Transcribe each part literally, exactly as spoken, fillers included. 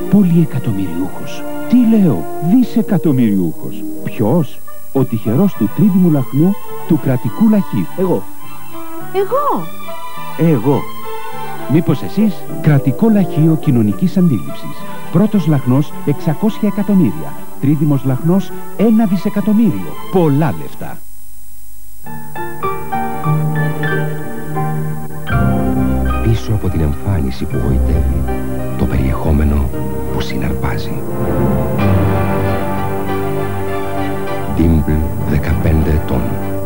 Πολυεκατομμυριούχος. Τι λέω, δισεκατομμυριούχος. Ποιος? Ο τυχερός του τρίδημου λαχνού του κρατικού λαχείου. Εγώ. Εγώ. Εγώ. Μήπως εσείς? Κρατικό λαχείο κοινωνικής αντίληψης. Πρώτος λαχνός εξακόσια εκατομμύρια. Τρίδημος λαχνός ένα δισεκατομμύριο. Πολλά λεφτά. Πίσω από την εμφάνιση που γοητεύει, το περιεχόμενο που συναρπάζει. Ντίμπλ, δεκαπέντε ετών.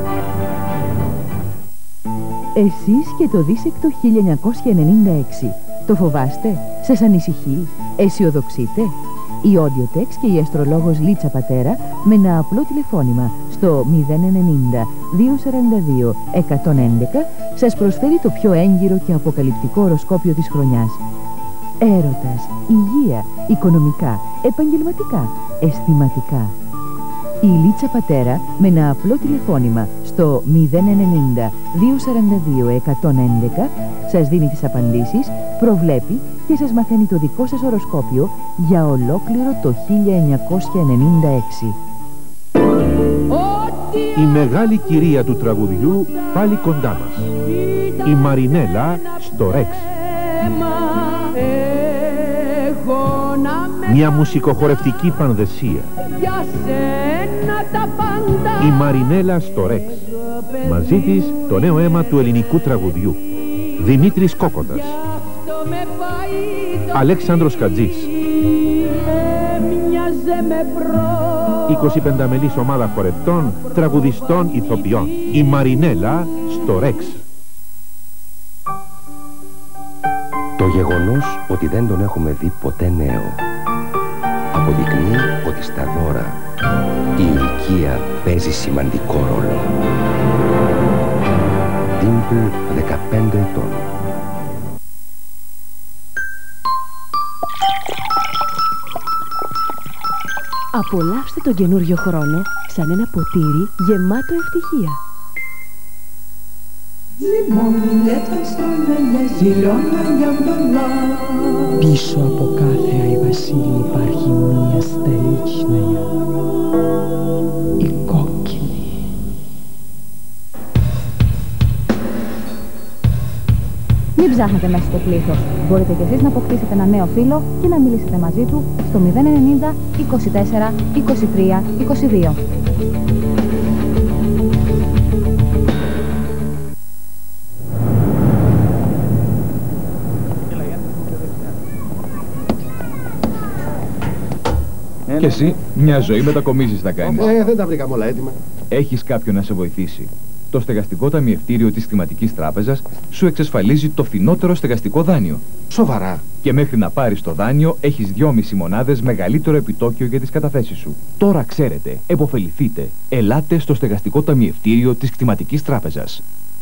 Εσείς και το δίσεκτο χίλια εννιακόσια ενενήντα έξι. Το φοβάστε? Σας ανησυχεί? Αισιοδοξείτε? Η Audiotex και η αστρολόγος Λίτσα Πατέρα με ένα απλό τηλεφώνημα στο μηδέν ενενήντα διακόσια σαράντα δύο εκατόν έντεκα σας προσφέρει το πιο έγκυρο και αποκαλυπτικό οροσκόπιο της χρονιάς. Έρωτας, υγεία, οικονομικά, επαγγελματικά, αισθηματικά. Η Λίτσα Πατέρα με ένα απλό τηλεφώνημα στο μηδέν ενενήντα διακόσια σαράντα δύο εκατόν έντεκα σας δίνει τις απαντήσεις, προβλέπει και σας μαθαίνει το δικό σας οροσκόπιο για ολόκληρο το χίλια εννιακόσια ενενήντα έξι. Η μεγάλη κυρία του τραγουδιού πάλι κοντά μας. Η Μαρινέλα στο Ρεξ. Μια μουσικοχορευτική πανδεσία. Η Μαρινέλα στο Ρεξ. Μαζί της το νέο αίμα του ελληνικού τραγουδιού. Δημήτρης Κόκοτας, Αλέξανδρος Χατζής. εικοσιπενταμελής ομάδα χορευτών, τραγουδιστών, ηθοποιών. Η Μαρινέλα στο Ρεξ. Το γεγονός ότι δεν τον έχουμε δει ποτέ νέο αποδεικνύει ότι στα δώρα η ηλικία παίζει σημαντικό ρόλο. Ντίμπλ, δεκαπέντε ετών. Απολαύστε τον καινούριο χρόνο σαν ένα ποτήρι γεμάτο ευτυχία. Πίσω από κάθε αϊβασίλη υπάρχει μία στελίτσνια, η κόκκινη. Μην ψάχνετε μέσα στο πλήθος. Μπορείτε κι εσείς να αποκτήσετε ένα νέο φίλο και να μιλήσετε μαζί του στο μηδέν ενενήντα είκοσι τέσσερα είκοσι τρία είκοσι δύο. Και εσύ μια ζωή μετακομίσεις θα κάνεις. Ε, δεν τα βρήκαμε όλα έτοιμα. Έχεις κάποιον να σε βοηθήσει. Το στεγαστικό ταμιευτήριο της Χρηματικής Τράπεζας σου εξασφαλίζει το φθηνότερο στεγαστικό δάνειο. Σοβαρά? Και μέχρι να πάρεις το δάνειο έχεις δυόμιση μονάδες μεγαλύτερο επιτόκιο για τις καταθέσεις σου. Τώρα ξέρετε, επωφεληθείτε. Ελάτε στο στεγαστικό ταμιευτήριο της Χρηματικής Τράπεζας.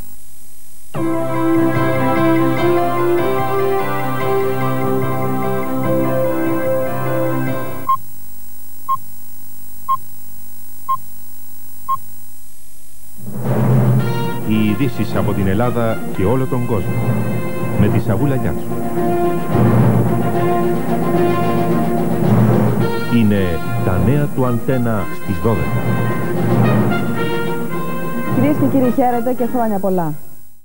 Οι ειδήσεις από την Ελλάδα και όλο τον κόσμο. Με τη Σαβούλα Γιάνσου. Είναι τα νέα του Αντένα στις δώδεκα. Κυρίες και κύριοι, χαίρετε και χρόνια πολλά.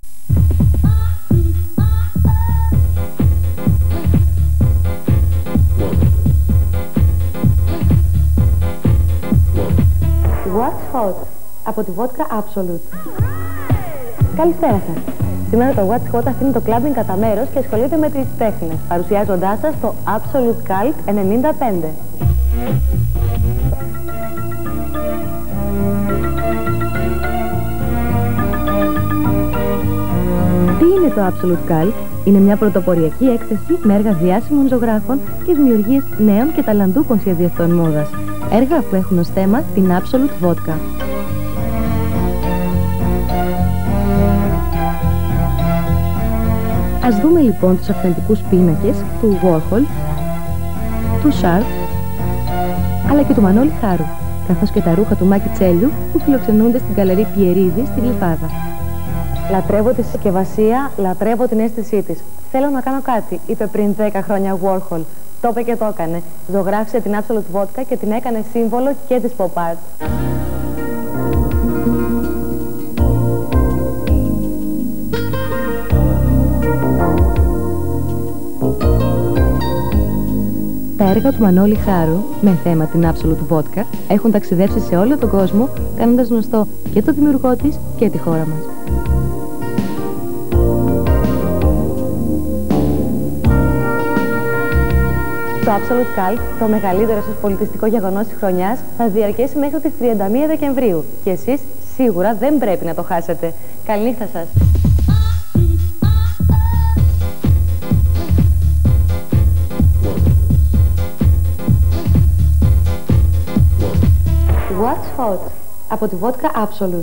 What's Hot από τη Vodka Absolute. Καλησπέρα σας. Σήμερα το What's Hot αφήνει το κλάμπινγκ κατά μέρος και ασχολείται με τις τέχνες, παρουσιάζοντάς σας το Absolute Cult ενενήντα πέντε. Τι είναι το Absolute Cult? Είναι μια πρωτοποριακή έκθεση με έργα διάσημων ζωγράφων και δημιουργίες νέων και ταλαντούχων σχεδιαστών μόδας. Έργα που έχουν ως θέμα την Absolute Vodka. Ας δούμε λοιπόν τους αυθεντικούς πίνακες του Warhol, του Sharp, αλλά και του Μανώλη Χάρου, καθώς και τα ρούχα του Μάκη Τσέλιου που φιλοξενούνται στην Γκαλερί Πιερίδη στη Γλυφάδα. Λατρεύω τη συσκευασία, λατρεύω την αίσθησή της. Θέλω να κάνω κάτι, είπε πριν δέκα χρόνια Warhol. Το είπε και το έκανε. Ζωγράφισε την Absolut Vodka και την έκανε σύμβολο και της pop art. Τα έργα του Μανώλη Χάρου, με θέμα την Absolut Vodka, έχουν ταξιδέψει σε όλο τον κόσμο, κάνοντας γνωστό και το δημιουργό της και τη χώρα μας. Το Absolut Cult, το μεγαλύτερο σας πολιτιστικό γεγονός της χρονιάς, θα διαρκέσει μέχρι τις τριάντα μία Δεκεμβρίου και εσείς σίγουρα δεν πρέπει να το χάσετε. Καληνύχτα σας! What's Hot από τη Vodka Absolut.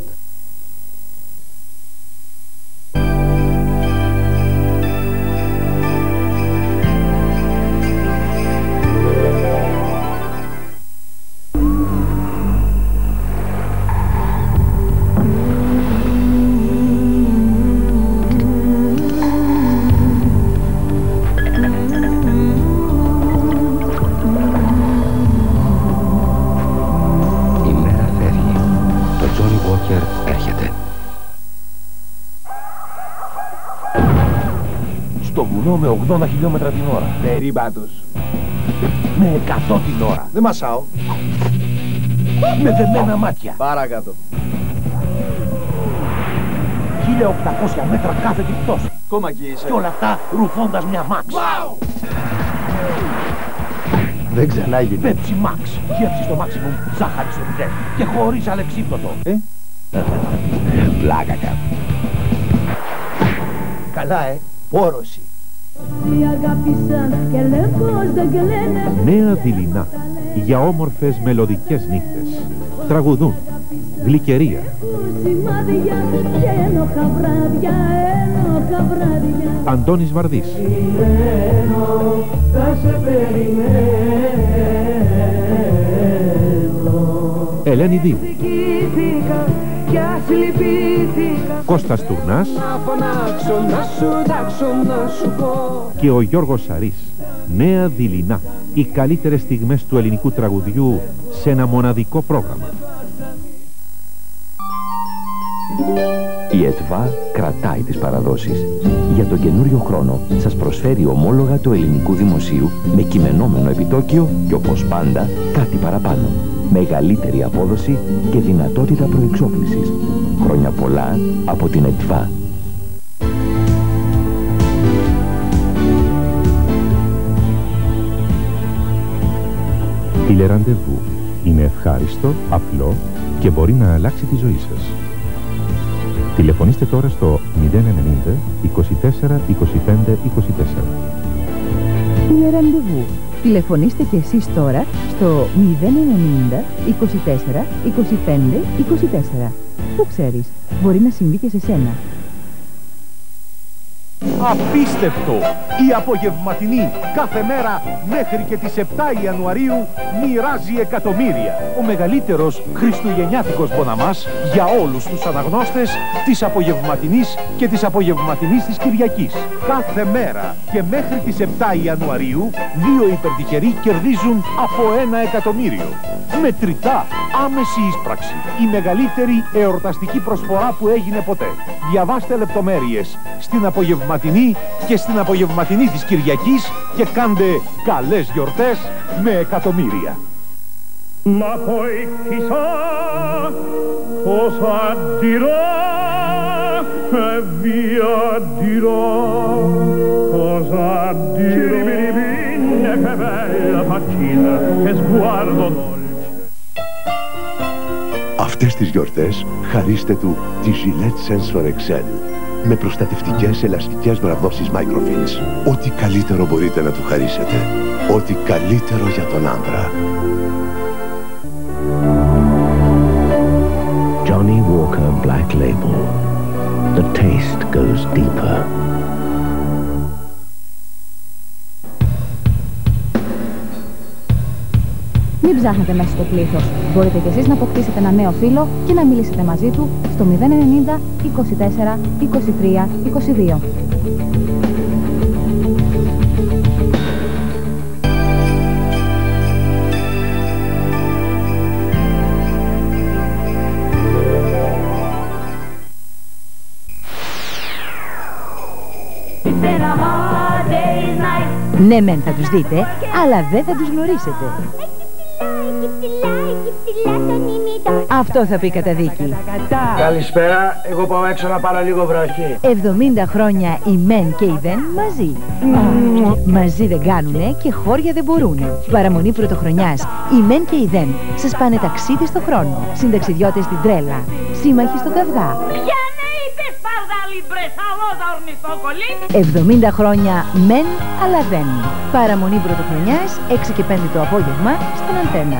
Στο βουνό με ογδόντα χιλιόμετρα την ώρα. Περίπατος. Με εκατό την ώρα. Δεν μασάω. Με δεμένα μάτια. Παρακάτω. χίλια οκτακόσια μέτρα κάθε την πτώση. Κόμμα εκεί είσαι. Και όλα αυτά ρουφώντας μια Max. Wow! Δεν ξανάγινε. Πέψη Max. Γεύση στο maximum, ζάχαρη στο μηδέν. Και χωρίς αλεξίπτωτο. Ε? Πλάκα κάπου. Καλά, ε. Πόρωση. Νέα δειλινά για όμορφες μελωδικές νύχτες. Τραγουδούν Γλυκερία, Αντώνης Βαρδής, Ελένη Δίου, Κώστας Τουρνάς και ο Γιώργος Σαρής. Νέα δειλινά, οι καλύτερες στιγμές του ελληνικού τραγουδιού σε ένα μοναδικό πρόγραμμα. Η ΕΤΒΑ κρατάει τις παραδόσεις. Για τον καινούριο χρόνο σας προσφέρει ομόλογα του ελληνικού δημοσίου με κειμενόμενο επιτόκιο και όπως πάντα κάτι παραπάνω. Μεγαλύτερη απόδοση και δυνατότητα προεξόφλησης. Χρόνια πολλά από την ΕΤΒΑ. Τηλεραντεβού είναι ευχάριστο, απλό και μπορεί να αλλάξει τη ζωή σας. Τηλεφωνήστε τώρα στο μηδέν ενενήντα είκοσι τέσσερα είκοσι πέντε είκοσι τέσσερα. Τηλεραντεβού. Τηλεφωνήστε και εσείς τώρα στο μηδέν ενενήντα είκοσι τέσσερα είκοσι πέντε είκοσι τέσσερα. Πού ξέρεις, μπορεί να συμβεί και σε σένα. Απίστευτο! Η απογευματινή κάθε μέρα μέχρι και τις επτά Ιανουαρίου μοιράζει εκατομμύρια. Ο μεγαλύτερος χριστουγεννιάτικος μποναμάς για όλους τους αναγνώστες της απογευματινής και της απογευματινής της Κυριακής. Κάθε μέρα και μέχρι τις επτά Ιανουαρίου δύο υπερτυχεροί κερδίζουν από ένα εκατομμύριο. Μετρητά, άμεση είσπραξη. Η μεγαλύτερη εορταστική προσφορά που έγινε ποτέ. Διαβάστε λεπτομέρειες στην απογευματινή και στην απογευματινή της Κυριακής και κάντε καλές γιορτές με εκατομμύρια. Ma poi chissà cosa dirà e via dirà cosa dirà. Ciribiribin, che bella faccina, che sguardo dolce. Αυτές τις γιορτές χαρίστε του τη Gillette Sensor Excel με προστατευτικές ελαστικές βραδόσεις Microfilms. Ό,τι καλύτερο μπορείτε να του χαρίσετε. Ό,τι καλύτερο για τον άντρα. Johnny Walker Black Label. The taste goes deeper. Μην ψάχνετε μέσα στο πλήθος. Μπορείτε κι εσείς να αποκτήσετε ένα νέο φίλο και να μιλήσετε μαζί του στο μηδέν ενενήντα είκοσι τέσσερα είκοσι τρία είκοσι δύο. Ναι μεν θα τους δείτε, αλλά δεν θα τους γνωρίσετε. Αυτό θα πει καταδίκη. Καλησπέρα, εγώ πάω έξω να πάρω λίγο βροχή. εβδομήντα χρόνια οι μεν και οι δεν μαζί. Mm. Μαζί δεν κάνουνε και χώρια δεν μπορούνε. Παραμονή πρωτοχρονιάς, οι μεν και οι δεν σας πάνε ταξίδι στο χρόνο. Συνταξιδιώτες στην τρέλα, σύμμαχοι στον καυγά. εβδομήντα χρόνια μεν αλλά δεν. Παραμονή πρωτοχρονιάς, έξι και πέντε το απόγευμα στην Αντένα.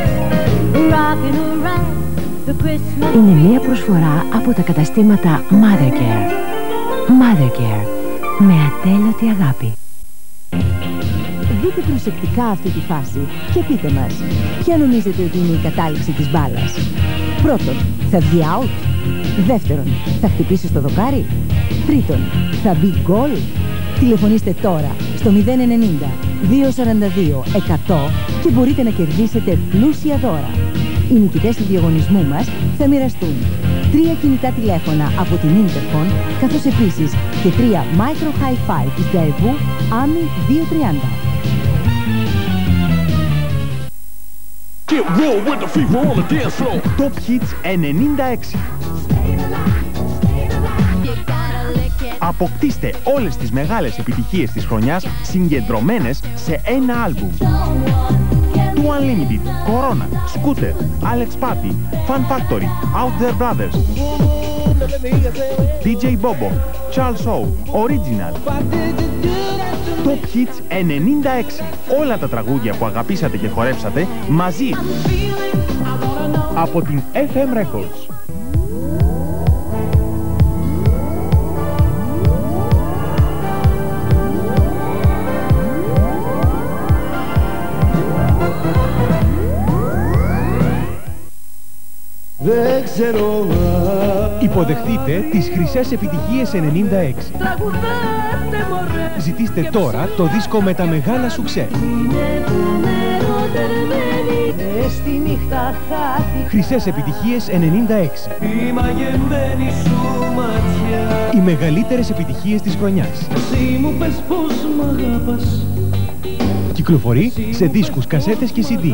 Είναι μια προσφορά από τα καταστήματα Mothercare. Mothercare, με ατέλειωτη αγάπη. Δείτε προσεκτικά αυτή τη φάση και πείτε μας, ποια νομίζετε ότι είναι η κατάληξη της μπάλας? Πρώτον, θα βγει out. Δεύτερον, θα χτυπήσει στο δοκάρι. Τρίτον, θα μπει γκολ. Τηλεφωνήστε τώρα στο μηδέν ενενήντα διακόσια σαράντα δύο εκατό και μπορείτε να κερδίσετε πλούσια δώρα. Οι νικητές του διαγωνισμού μας θα μοιραστούν τρία κινητά τηλέφωνα από την Interphone, καθώς επίσης και τρία Micro Hi-Fi της Daewoo Ami διακόσια τριάντα. Top Hits ενενήντα έξι. Αποκτήστε όλες τις μεγάλες επιτυχίες της χρονιάς συγκεντρωμένες σε ένα άλμπουμ. Two Unlimited, Corona, Scooter, Alex Party, Fun Factory, Out There Brothers, ντι τζέι Bobo, Charles O, Original. Top Hits ενενήντα έξι. Όλα τα τραγούδια που αγαπήσατε και χορέψατε μαζί. Από την εφ εμ Records. Δεν ξέρω. Υποδεχτείτε τις χρυσές επιτυχίες ενενήντα έξι. Ζητήστε τώρα το δίσκο με τα μεγάλα σουξέ. Χρυσές επιτυχίες ενενήντα έξι. Οι μεγαλύτερες επιτυχίες της χρονιάς. Κυκλοφορεί σε δίσκους, κασέτες και σι ντι.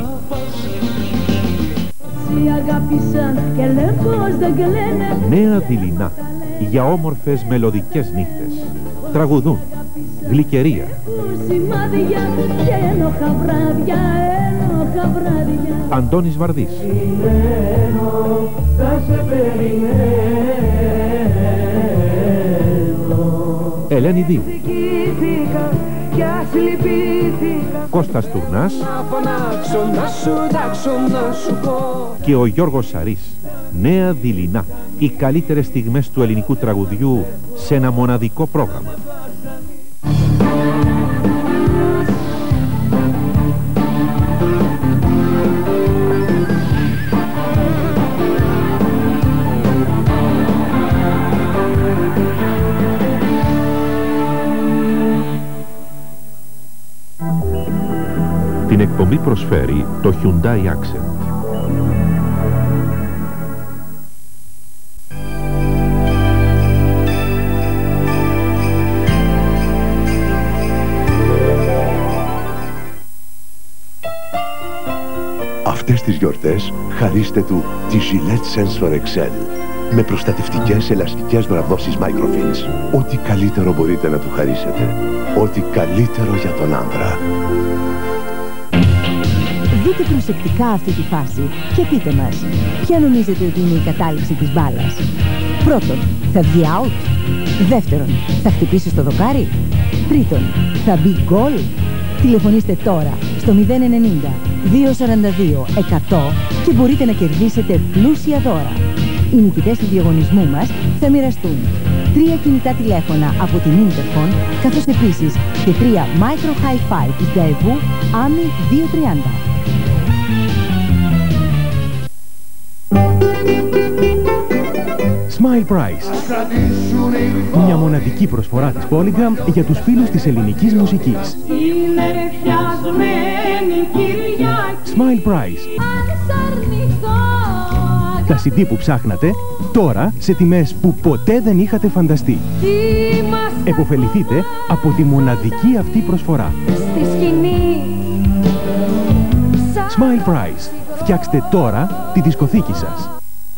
Νέα δειλινά για όμορφες μελωδικές νύχτες. Τραγουδούν Γλυκερία, Αντώνης Βαρδής, Ελένη Δήμου, Κώστας Τουρνάς και ο Γιώργος Σαρής. Νέα δειλινά, οι καλύτερες στιγμές του ελληνικού τραγουδιού σε ένα μοναδικό πρόγραμμα. Την εκπομπή προσφέρει το Hyundai Accent. Αυτές τις γιορτές χαρίστε του τη Gillette Sensor εξ ελ με προστατευτικές ελαστικές βραδώσεις Microfins. Ό,τι καλύτερο μπορείτε να του χαρίσετε. Ό,τι καλύτερο για τον άντρα. Δείτε προσεκτικά αυτή τη φάση και πείτε μας, ποια νομίζετε ότι είναι η κατάληξη της μπάλας? Πρώτον, θα βγει out. Δεύτερον, θα χτυπήσει στο δοκάρι. Τρίτον, θα μπει γκολ. Τηλεφωνήστε τώρα στο μηδέν ενενήντα διακόσια σαράντα δύο εκατό και μπορείτε να κερδίσετε πλούσια δώρα. Οι νικητές του διαγωνισμού μας θα μοιραστούν τρία κινητά τηλέφωνα από την Interphone, καθώς επίσης και τρία Micro Hi-Fi της Daewoo Ami διακόσια τριάντα. Smile Price. Μια μοναδική προσφορά της Polygram για τους φίλους της ελληνικής μουσικής. Smile Price. Τα σι ντι που ψάχνατε, τώρα σε τιμές που ποτέ δεν είχατε φανταστεί. Εποφεληθείτε από τη μοναδική αυτή προσφορά. Στη σκηνή. Smile Price. Φτιάξτε τώρα τη δισκοθήκη σας.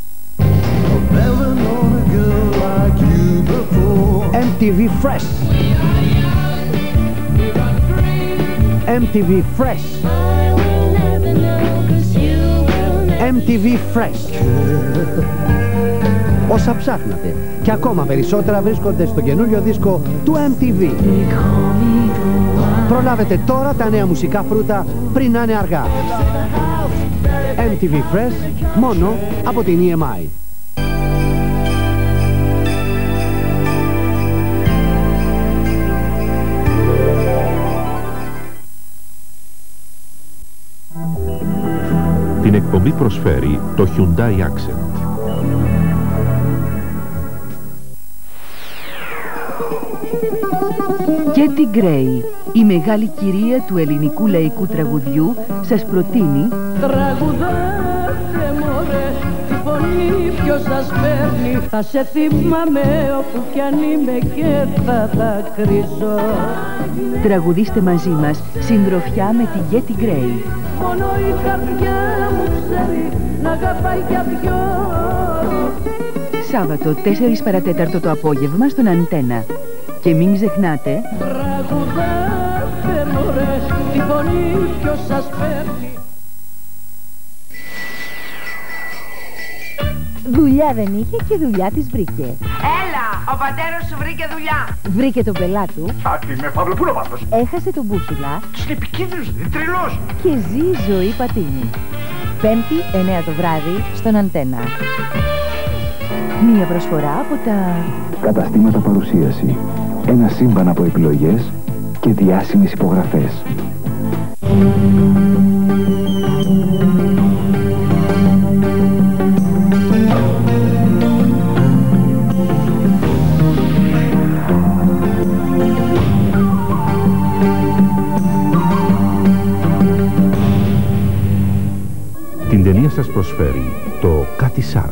εμ τι βι Fresh. εμ τι βι Fresh. εμ τι βι Fresh. Όσα ψάχνατε και ακόμα περισσότερα βρίσκονται στο καινούριο δίσκο του εμ τι βι. Προλάβετε τώρα τα νέα μουσικά φρούτα πριν να είναι αργά. εμ τι βι Fresh, μόνο από την ι εμ άι. Την εκπομπή προσφέρει το Hyundai Accent. Και την Γκρέι, η μεγάλη κυρία του ελληνικού λαϊκού τραγουδιού, σας προτείνει Τραγουδάτε μωρέ, τη φωνή ποιος σας παίρνει. Θα σε θυμάμαι όπου κι αν είμαι και θα δακρύσω. Τραγουδίστε μαζί μας συντροφιά με τη Get Γκρέι. Μόνο η καρδιά μου ξέρει να αγαπάει για δυο. Σάββατο τέσσερα παρά τέταρτο το απόγευμα στον Αντένα. Και μην ξεχνάτε, τραγουδάτε μωρέ, τη φωνή ποιος σας παίρνει. Δουλειά δεν είχε και δουλειά της βρήκε. Έλα, ο πατέρας σου βρήκε δουλειά. Βρήκε τον πελάτου. Άτι με Παύλο, πού είναι ο Παύλος? Έχασε τον μπούσουλα. Είναι επικίνδυνος, είναι τρελός. Και ζει ζωή πατίνη. Πέμπτη, εννέα το βράδυ, στον Αντένα. μία προσφορά από τα Καταστήματα παρουσίαση. Ένα σύμπαν από επιλογές και διάσημες υπογραφές. Την ταινία σας προσφέρει το Κάτι Σάρκ.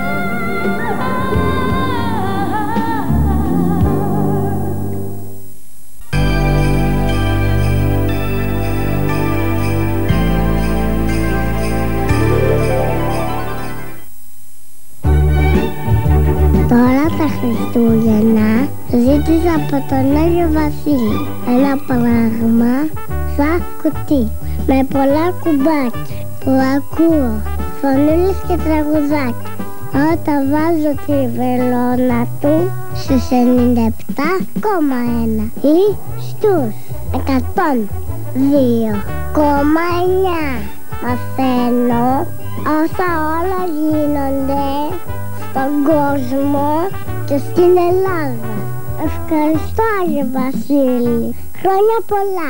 Τώρα τα Χριστούγεννα ζήτησα από τον Άγιο Βασίλη ένα πράγμα σαν κουτί με πολλά κουμπάκια που ακούω φωνούλες και τραγουδάκια. Όταν βάζω τη βελόνα του στους ενενήντα επτά κόμμα ένα ή στους εκατό δύο κόμμα εννιά μαθαίνω όσα όλα γίνονται στον κόσμο και στην Ελλάδα. Ευχαριστώ Άγιο Βασίλη. Χρόνια πολλά.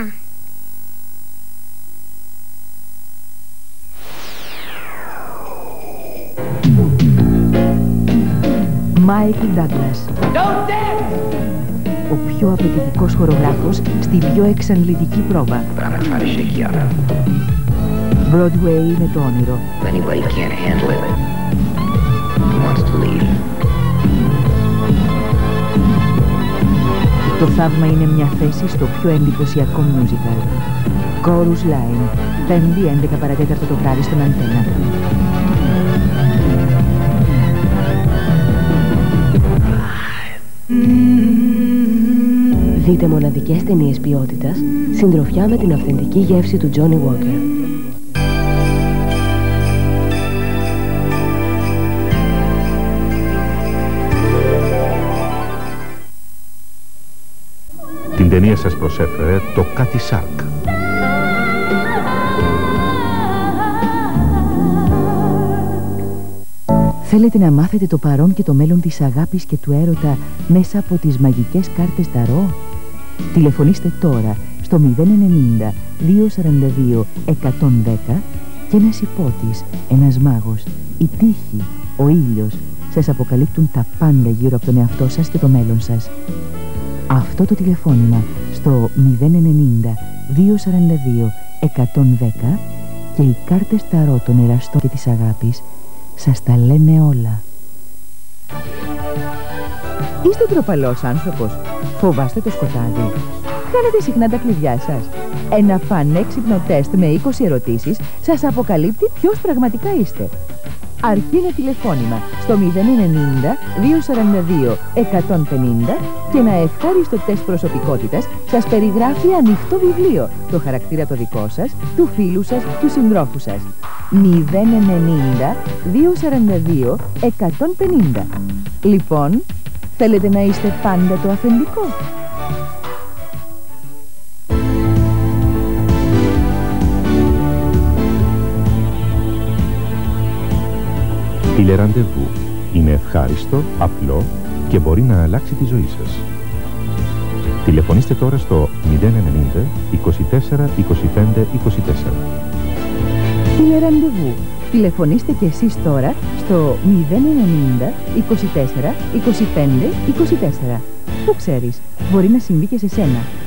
Μάικλ Ντάγκλας. Ο πιο απαιτητικός χορογράφος στην πιο εξαντλητική πρόβα. Broadway είναι το όνειρο. Το θαύμα είναι μια θέση στο πιο εντυπωσιακό musical. Chorus Line, πέμπτη έντεκα παρά τέταρτο το βράδυ στον Αντένα. Δείτε μοναδικές ταινίες ποιότητας, συντροφιά με την αυθεντική γεύση του Johnny Walker. Την ταινία σας προσέφερε το Κάτι Σάρκ. Θέλετε να μάθετε το παρόν και το μέλλον της αγάπης και του έρωτα μέσα από τις μαγικές κάρτες Ταρό? Τηλεφωνήστε τώρα στο μηδέν ενενήντα δύο σαράντα δύο εκατόν δέκα και ένας υπότης, ένας μάγος, η τύχη, ο ήλιος σας αποκαλύπτουν τα πάντα γύρω από τον εαυτό σας και το μέλλον σας. Αυτό το τηλεφώνημα στο μηδέν ενενήντα δύο σαράντα δύο εκατόν δέκα και οι κάρτες Ταρό των εραστών και της αγάπης σας τα λένε όλα. Είστε ντροπαλός άνθρωπος Φοβάστε το σκοτάδι? Χάνετε συχνά τα κλειδιά σας? Ένα πανέξυπνο τεστ με είκοσι ερωτήσεις σας αποκαλύπτει ποιος πραγματικά είστε. Αρκεί ένα τηλεφώνημα στο μηδέν ενενήντα δύο σαράντα δύο εκατόν πενήντα και ένα ευχάριστο τεστ προσωπικότητας σας περιγράφει ανοιχτό βιβλίο, το χαρακτήρα το δικό σας, του φίλου σας, του συντρόφου σας. μηδέν ενενήντα δύο σαράντα δύο εκατόν πενήντα. Λοιπόν, θέλετε να είστε πάντα το αφεντικό? Τηλεραντεβού είναι ευχάριστο, απλό και μπορεί να αλλάξει τη ζωή σας. Τηλεφωνήστε τώρα στο μηδέν ενενήντα είκοσι τέσσερα είκοσι πέντε είκοσι τέσσερα. Τηλεραντεβού. Τηλεφωνήστε και εσείς τώρα στο μηδέν ενενήντα είκοσι τέσσερα είκοσι πέντε είκοσι τέσσερα. Πού ξέρεις, μπορεί να συμβεί και σε σένα.